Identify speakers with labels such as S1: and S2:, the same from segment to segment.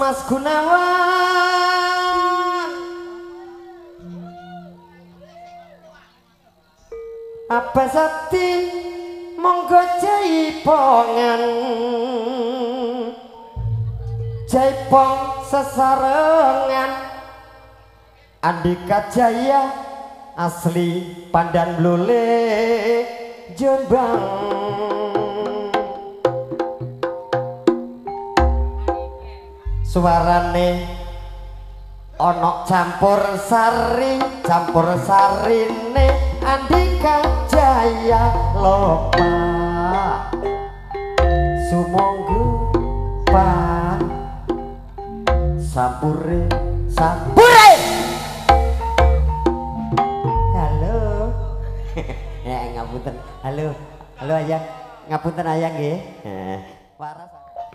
S1: Mas Gunawan apa sakti monggo jaipongan jaipong sesarengan Andika Jaya asli Pandan Blule Jombang suarane ono campur sarine Andika Jaya lopa sumonggu pa sampure halo ya ngapunten halo ayang ngapunten ayang nggih waras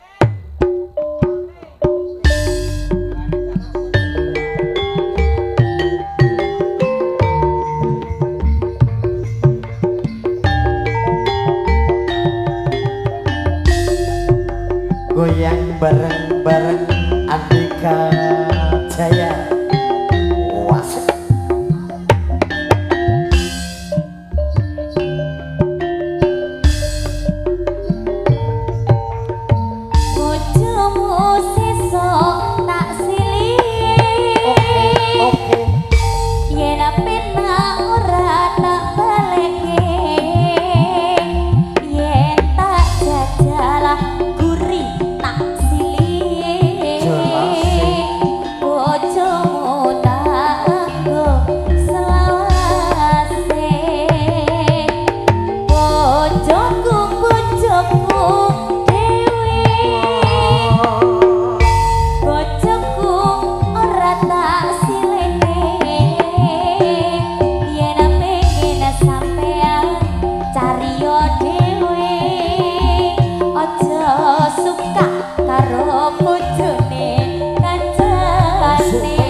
S1: goyang bareng-bareng Andika Jaya wasik
S2: bojomu sesok tak silih
S1: oke
S2: yen penak ora tak baleke yen tak jajalah gurih tak silih bojomu tak nggo selawase bojoku dewe bojoku ora tak silene yen pengen sampean cariyo dewe aja suka karo bojone kancane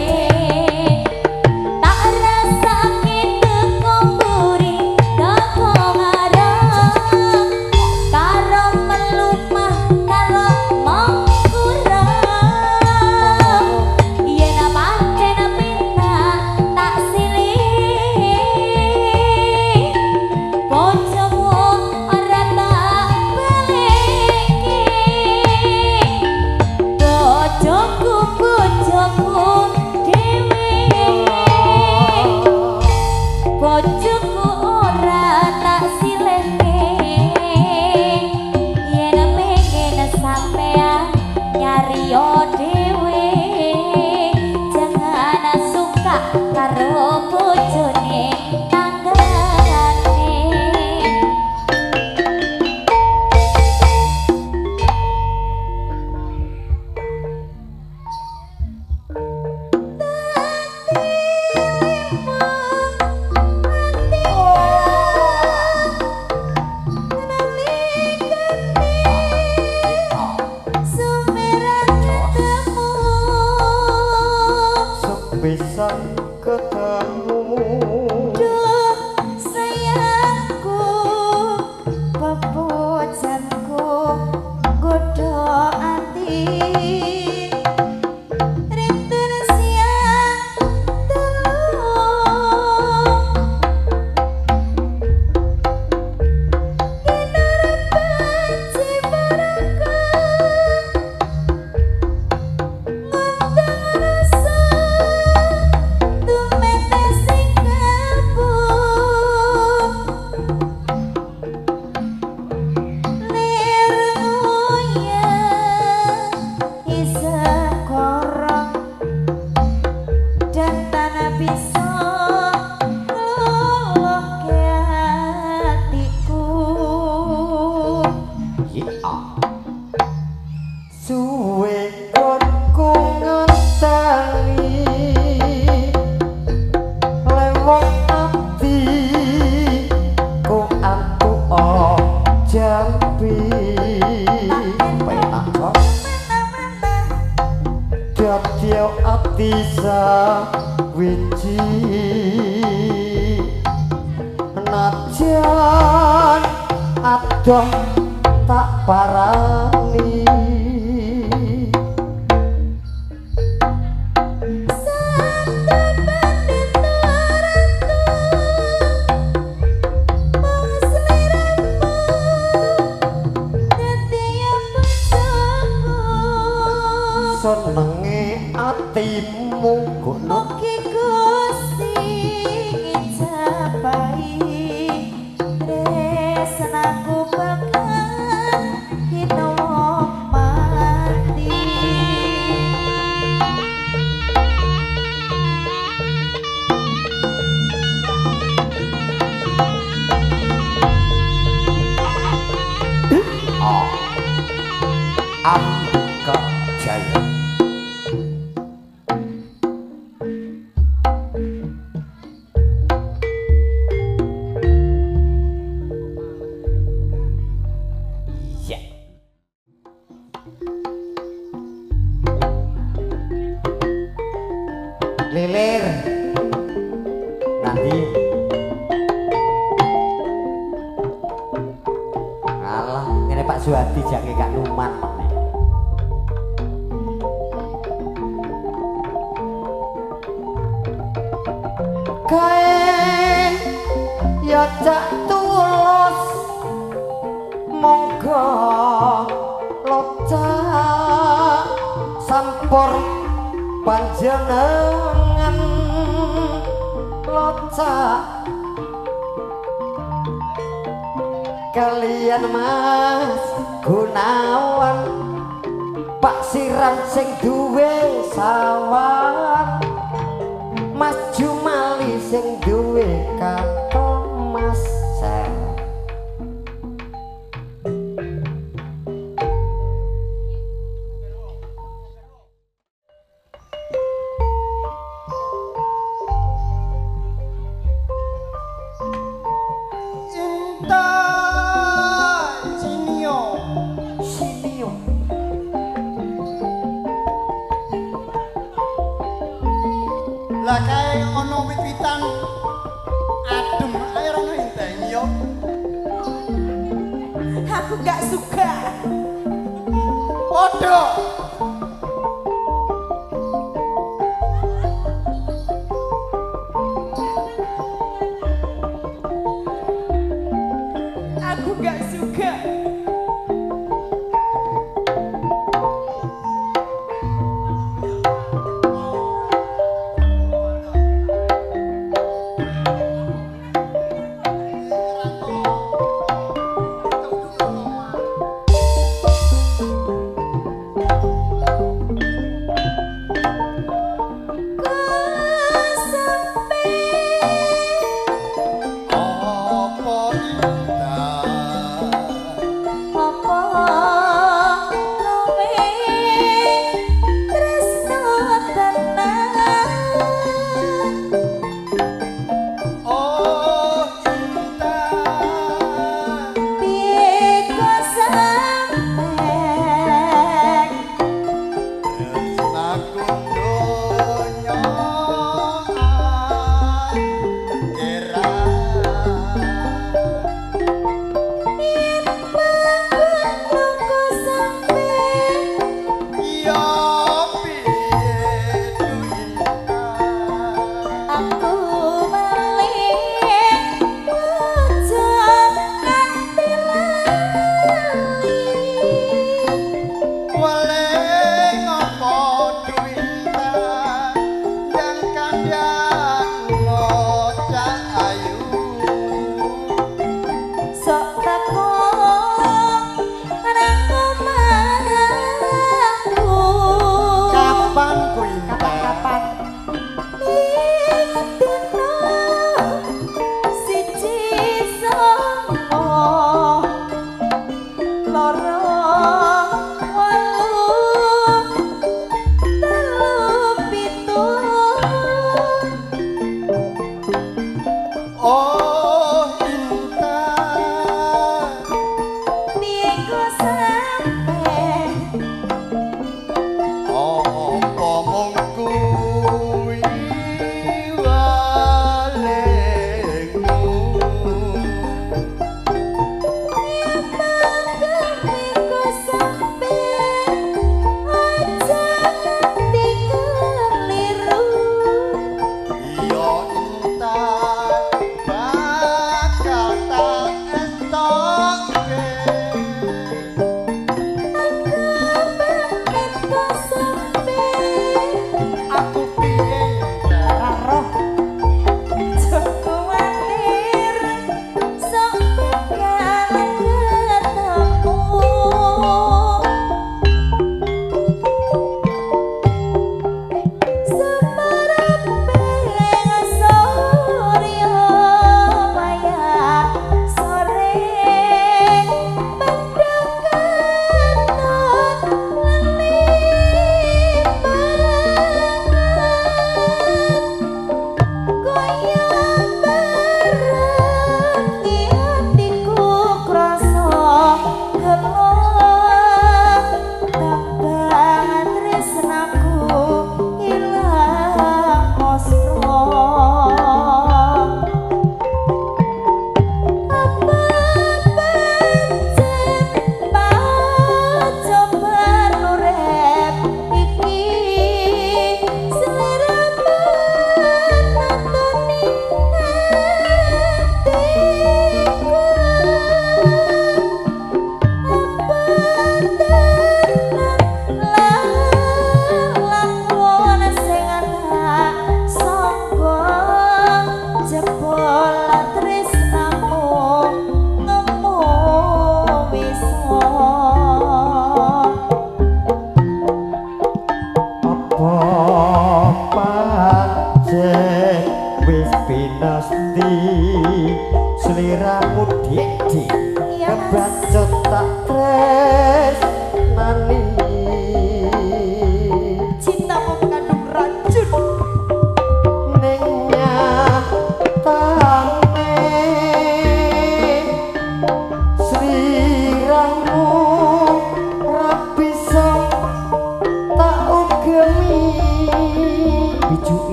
S2: tak rasake teko mburi teko ngarep karo melumah karo mangkurang yen pancen penak tak silih bojomu ora tak baleke bojoku dewe bojoku ora tak silehke yen pengen sampean nyariyo dewe jangan suka karo bojone tanggane
S1: bisa ketemu
S2: duh sayangku pepojanku godho ati rinten siang telu
S1: suwe konku ngenteni lewat ati ku antu jambi penak kok dadi ati sawiji najan adoh tak parani senenge atimu kono
S2: mugi Gusti ngijabahi tresnaku bakal hinawa mati.
S1: Angka Jaya. Iya. Lilir. Nanti. Alah, ini Pak Suhadi jake Kak Numan. Kae ya cak tulus monggo locak sampur panjenengan locak kalian Mas Gunawan Pak Siram sing duwe sawah Mas Jumali sing duwe kato Mas Sel.
S3: Intan Sinio
S1: Sinio
S3: lah kae ana wit-witan adem ae rono inteni yo.
S2: Aku gak suka.
S3: Padha
S2: Aku gak suka.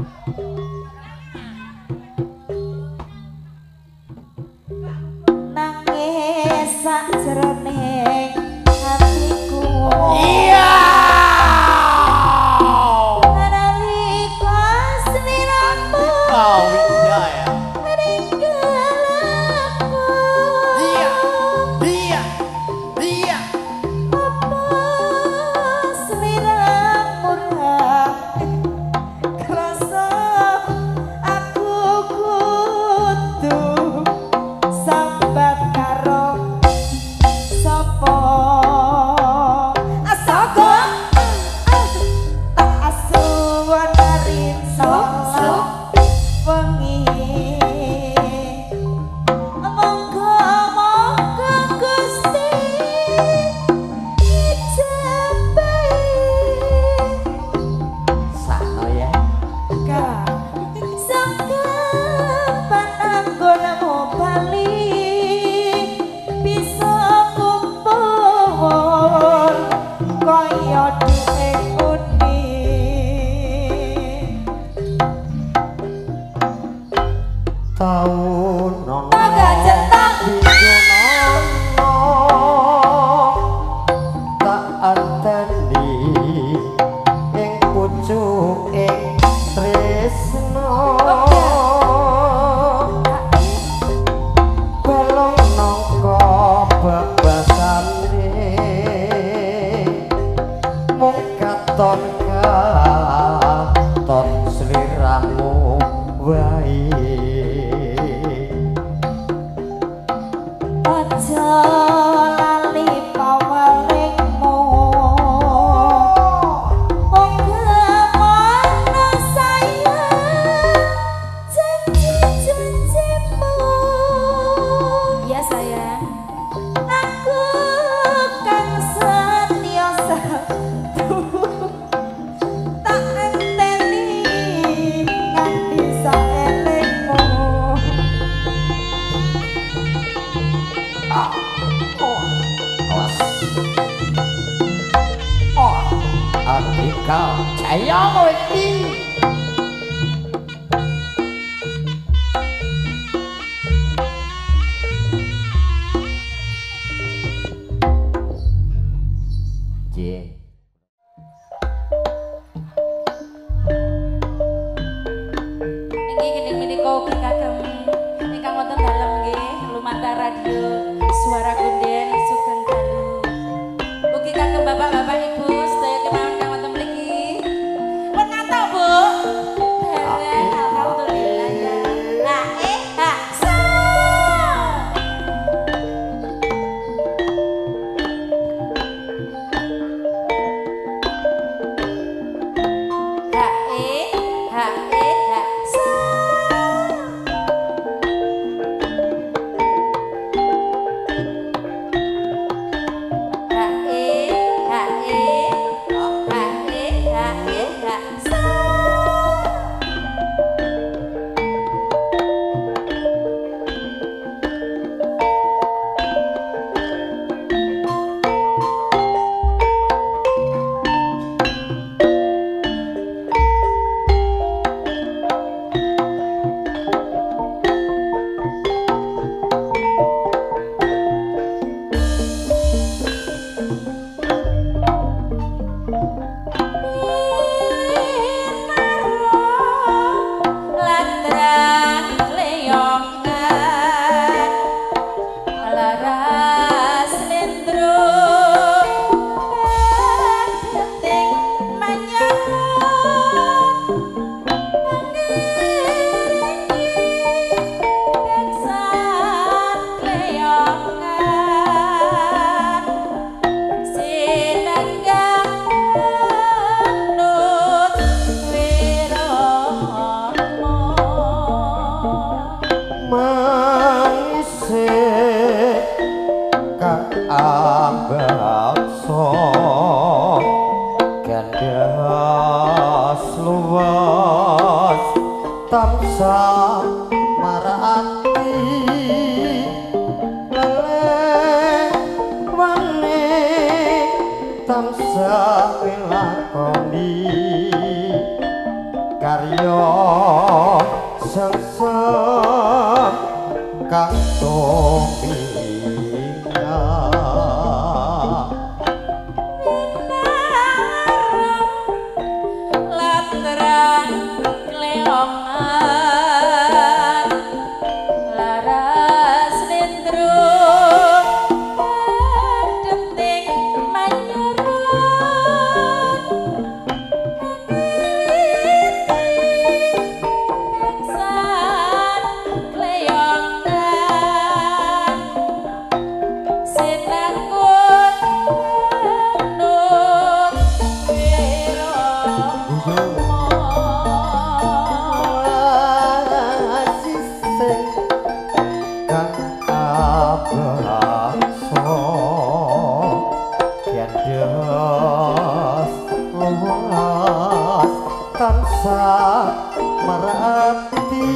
S2: nangis sakjroning hatiku.
S3: Iya.
S2: Nalika sliramu
S3: Oh, iya ya.
S2: meninggal aku.
S3: Iya. Iya. Iya.
S2: Apa sliramu ra krasa aku kudu sambat karo sapa asaka tak asuwan rinso wengi monggo Gusti ijabahi
S1: Sakno ya.
S2: sangka pananggonmu bali bisa kumpul kaya dhuwit uni
S1: Taun
S2: Naga centang.
S1: tak anteni ing pucuking tresno belong nangka babasane mung katon katon sliramu wae.
S2: aja lali pawalingmu mana sayang janji-janjimu. Ya sayang, aku kan setia satu tak enteni nganti saelingmu.
S1: Adika Jaya kowe iki. J.
S2: Niki gini menika ugi kagem ingkang wonten dalem nggih lumantar radio Suara Kunden Sugeng Dalu. Ugi kagem bapak-bapak ibu sedaya kemawon kang wonten mriki. Pun ngantuk, Bu? Dereng alhamdulillah ya. Nah, sa. Ha, sa.
S1: tansah marati lelewani tansah nglakoni karya karya sengsem kang tuminga
S2: latran kleongan laras lindrung detik manyurut san kleongan sinangkut nut wiro
S1: sisih kang abaksa yandos luas tansah merati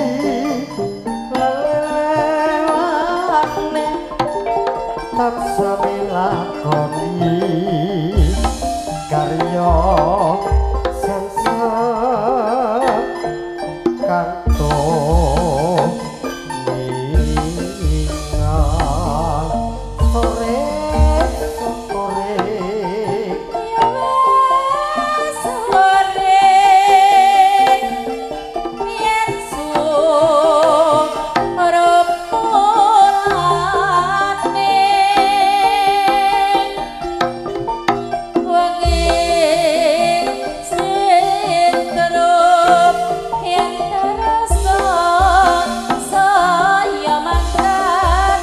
S1: lelewane tansah melakoni karya sengsem kanto ningang sore sore
S2: sore yen suropolane wengi sing terup yen terasa saya mangkat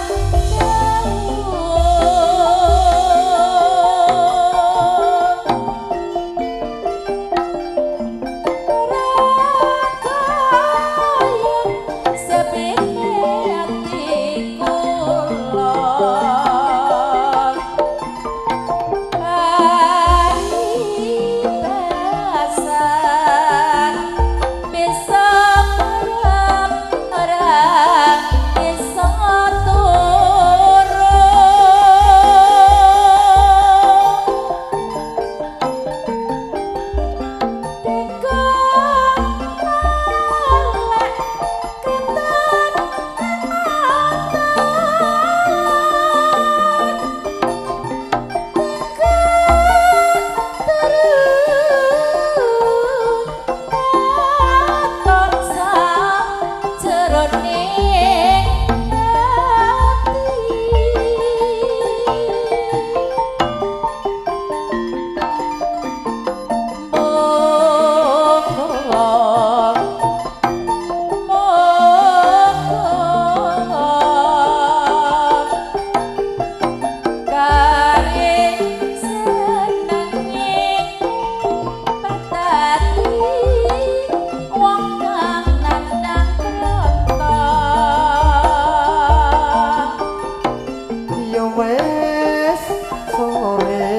S1: wes sore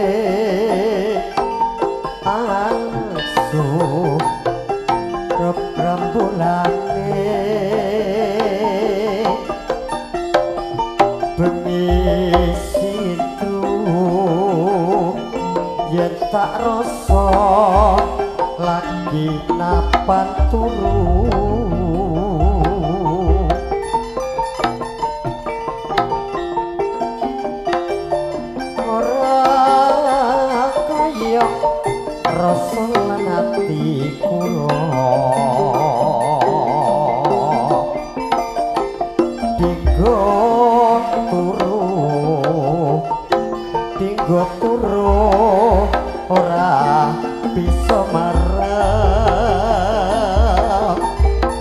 S1: angsu rembolane bengi situ yen tak rasa lagi napan turu rasa lan ati kula dinggo turu ora bisa marep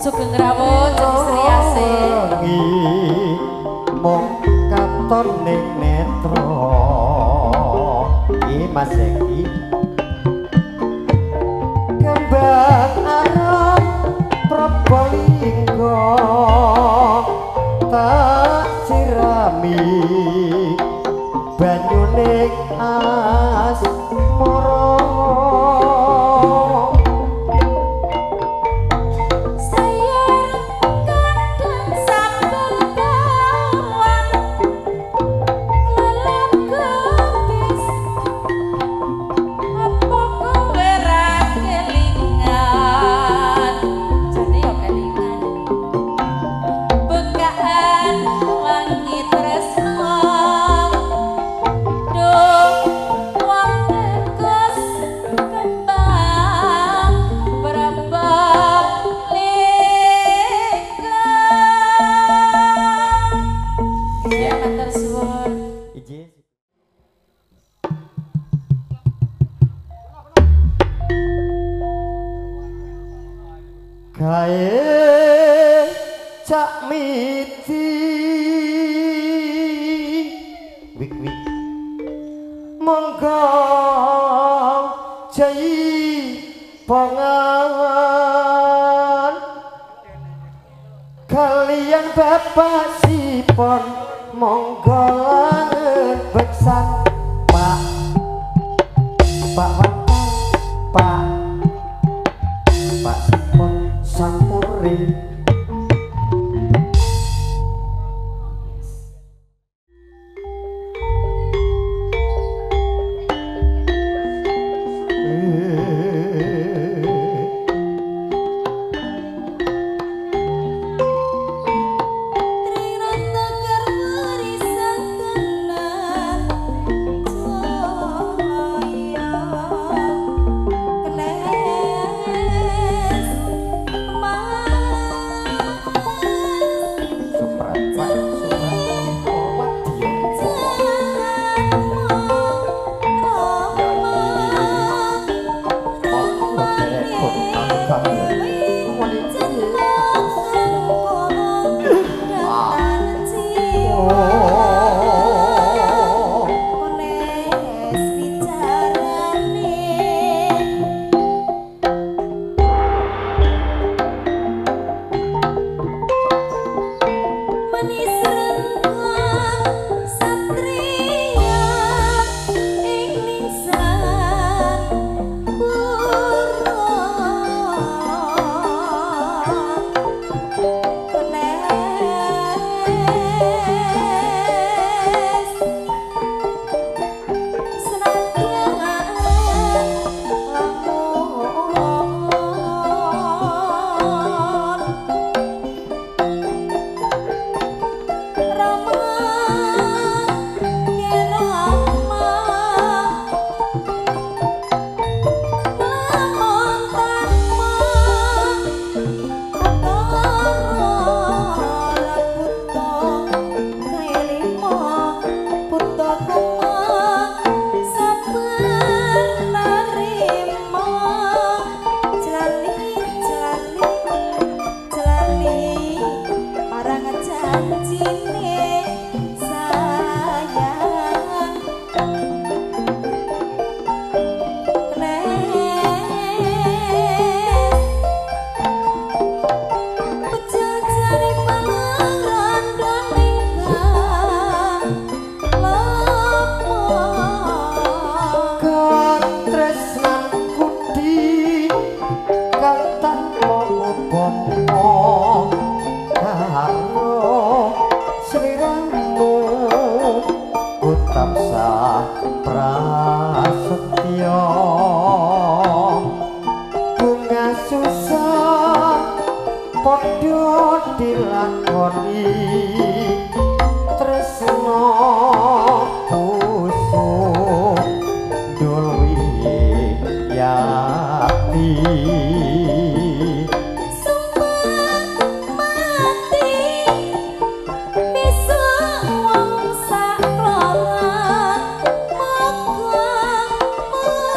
S2: Sugeng rawuh jenis riase
S1: mung katon ning netra iki Mas Eki kembang arep Probolinggo tak sirami banyune asmara gae cak miti wik monggo jai pangan kalian bapak sipon monggo langen beksan pak Watan pak sipon sampuri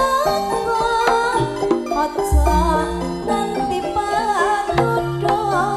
S4: Nanti patudo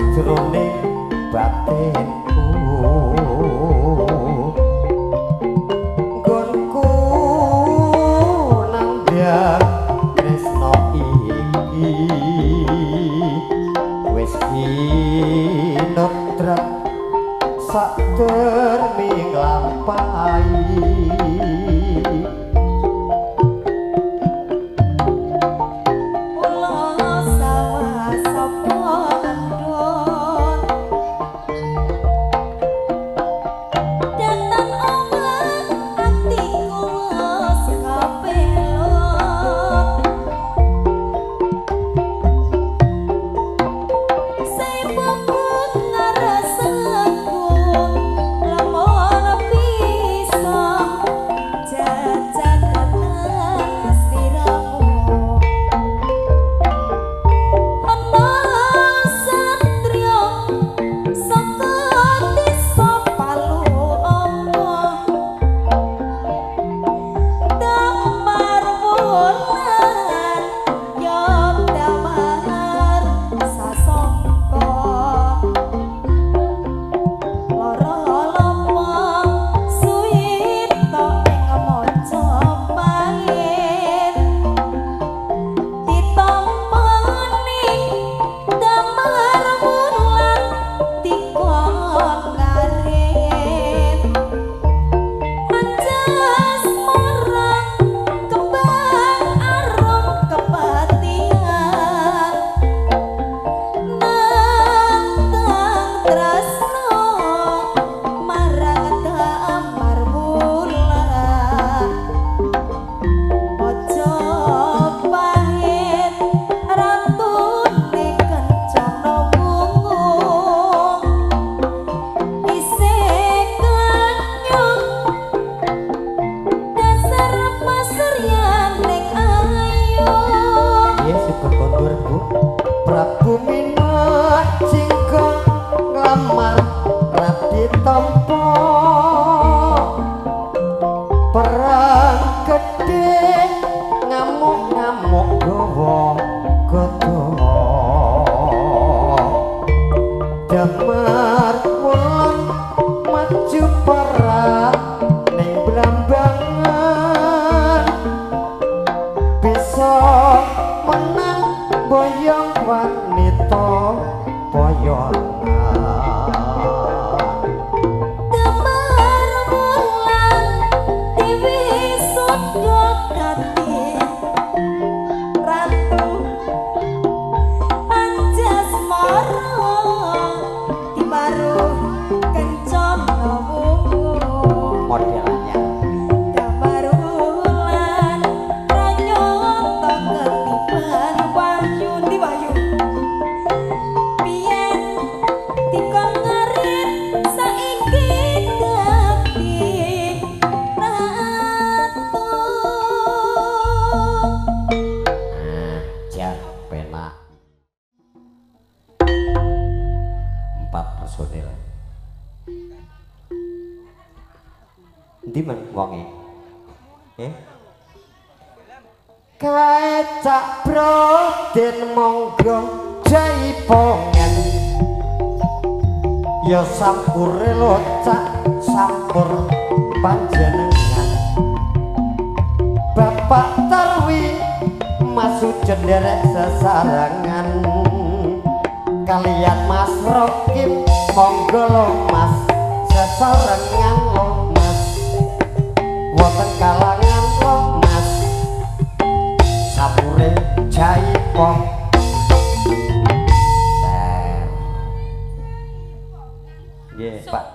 S1: sajroning batinku nggonku nandhang tresno iki wis kinodrat saderming lampahi Kecak broden monggo jaipongan ya sampure locak sampur panjenengan Bapak Tarwi Mas Ujenderek sesarangan kalian Mas Rokib monggo lo Mas sesarangan lo Mas wonten kalangan lo Mas sapure jaipong nggih Pak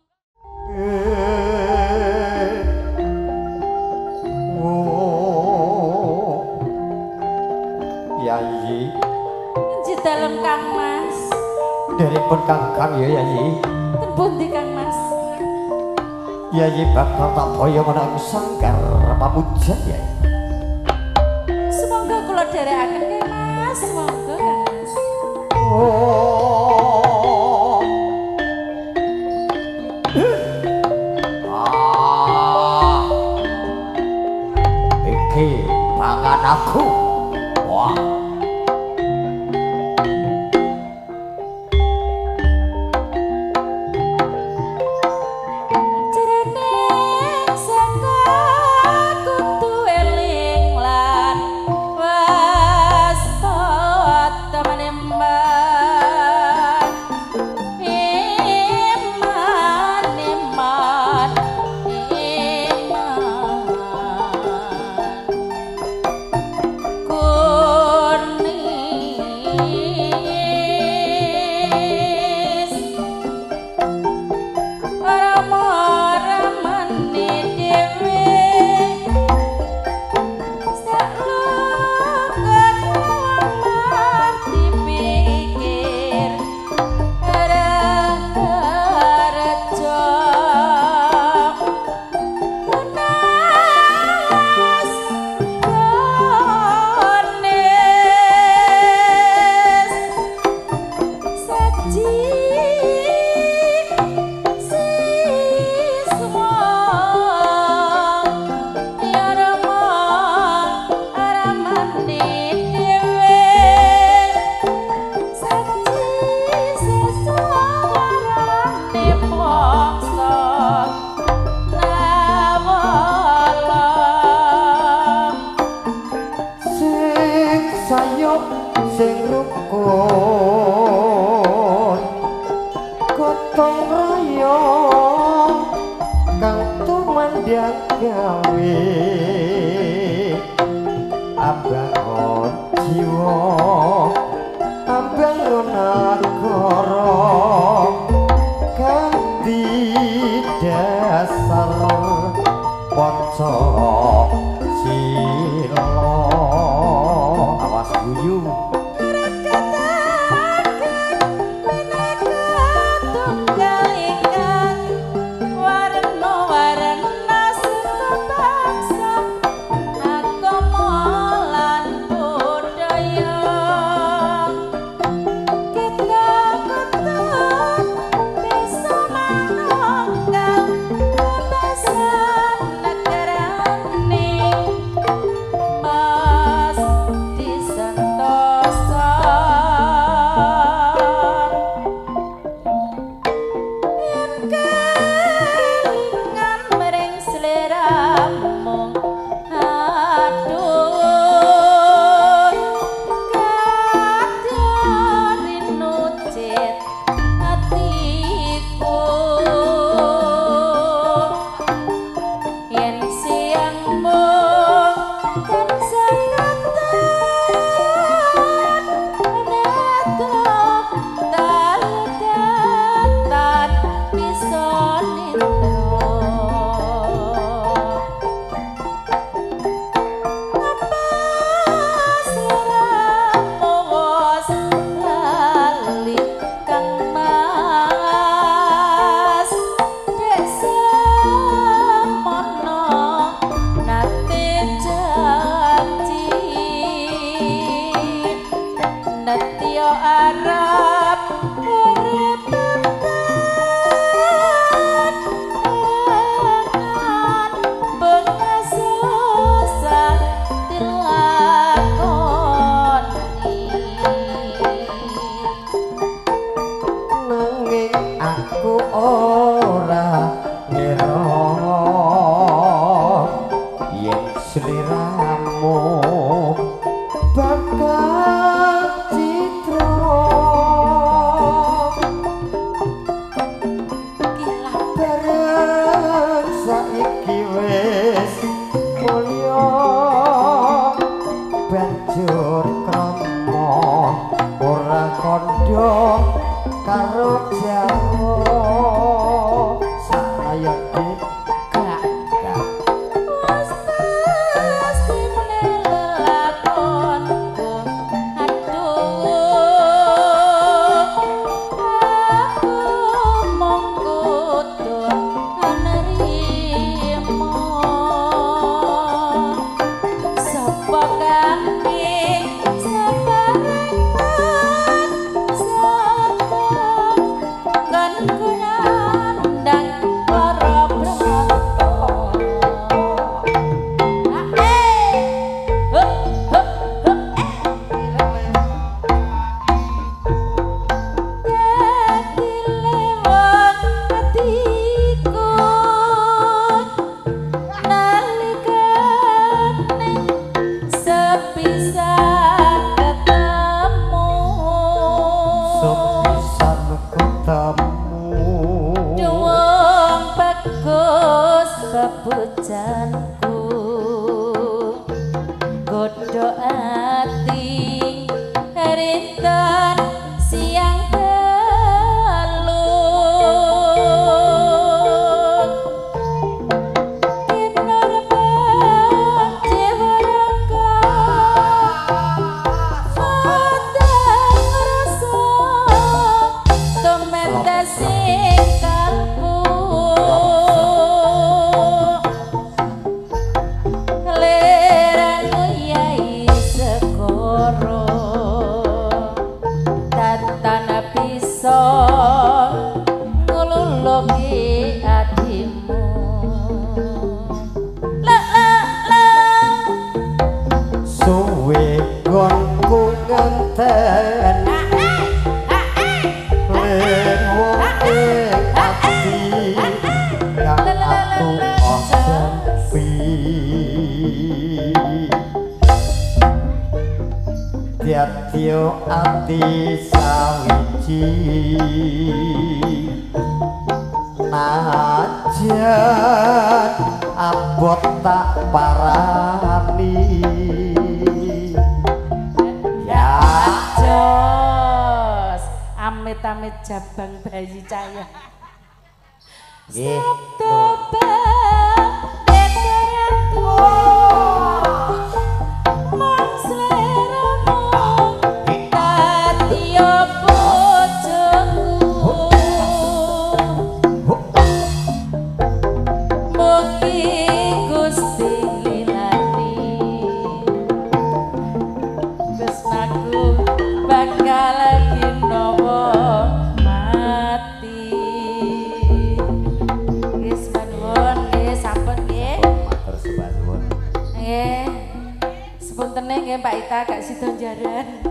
S1: Yayi
S2: di dalam Kang Mas
S1: deripun Kang ya Yayi
S2: pundi Kang Mas
S1: Yayi bakal tak boyo menang sangkar pamujan ya
S2: semoga kula dherekaken ke Mas semoga Kang Mas
S1: iki pangan aku wah jawa saya gak
S2: pasti melelakonku aduh aku mong kudu nerimo sapa kangge sabaran sapa kan kunandang para brata bebujanku godho ati rinten siang dalu kinarbang jiwaraka padang rasa tomendasi kalbu ngululuki adimu
S1: suwe gonku ngenten len wong ati kang aku osepi tiatio ati sawiji najan abot tak parani ya
S2: jos amit-amit jabang bayi cahaya
S1: nggih
S2: Sepuntene nggih Pak Ita gak sida jaran.